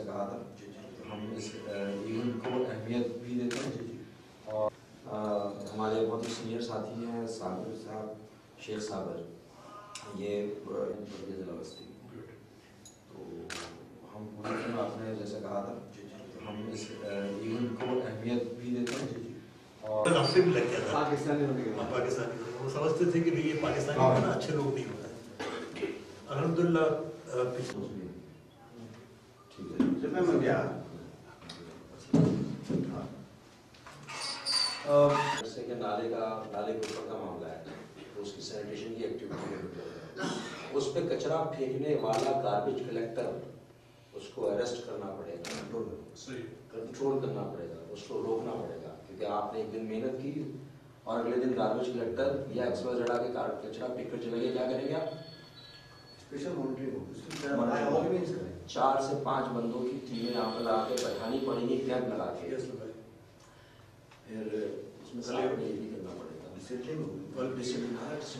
جیسا کہا تھا ہم اس ایونٹ کو اہمیت بھی دیتے ہیں اور ہمارے بہت ہی سینئر ساتھی ہیں صابر صاحب شیخ صابر یہ ضلع وسطی تو ہم پوری ٹیم آپ نے جیسا کہا تھا ہم اس ایونٹ کو اہمیت بھی دیتے ہیں اور آپ سے بھی لگ گیا تھا پاکستانی ہونے کے بعد پاکستانی وہ سمجھتے تھے کہ یہ پاکستانی اچھے لوگ نہیں ہوتے الحمدللہ جیسے کہ نالے کے اوپر کا معاملہ ہے اس کی سینیٹیشن کی ایکٹیویٹی اس پہ کچرا پھینکنے والا گاربیج کلیکٹر اس کو اریسٹ کرنا پڑے گا کنٹرول کرنا پڑے گا اس کو روکنا پڑے گا کیونکہ آپ نے ایک دن محنت کی اور اگلے دن گاربیج کلیکٹر یا ایکسپرس ہٹا کے کچرا پک کر چلے گئے کیا کریں گے آپ اسپیشل مانیٹرنگ 4 سے 5 بندوں کی ٹیمیں یہاں پر لا کے بیٹھانی پڑیں گی کیمپ لگا کے پھر اس میں یہ بھی کرنا پڑے گا